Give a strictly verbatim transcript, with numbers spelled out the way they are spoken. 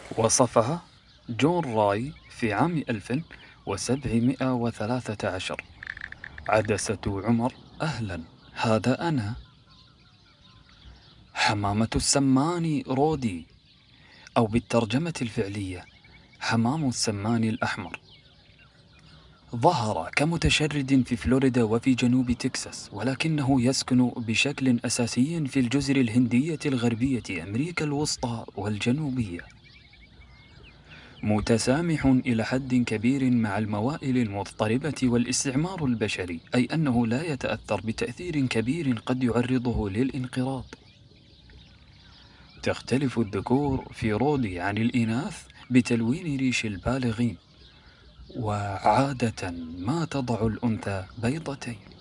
وصفها جون راي في عام ألف وسبعمائة وثلاثة عشر. عدسة عمر: أهلا، هذا أنا. حمامة السمان رودي، أو بالترجمة الفعلية حمام السمان الأحمر. ظهر كمتشرد في فلوريدا وفي جنوب تكساس، ولكنه يسكن بشكل أساسي في الجزر الهندية الغربية، أمريكا الوسطى والجنوبية. متسامح إلى حد كبير مع الموائل المضطربة والاستعمار البشري، أي أنه لا يتأثر بتأثير كبير قد يعرضه للانقراض. تختلف الذكور في رودي عن الإناث بتلوين ريش البالغين، وعادة ما تضع الأنثى بيضتين.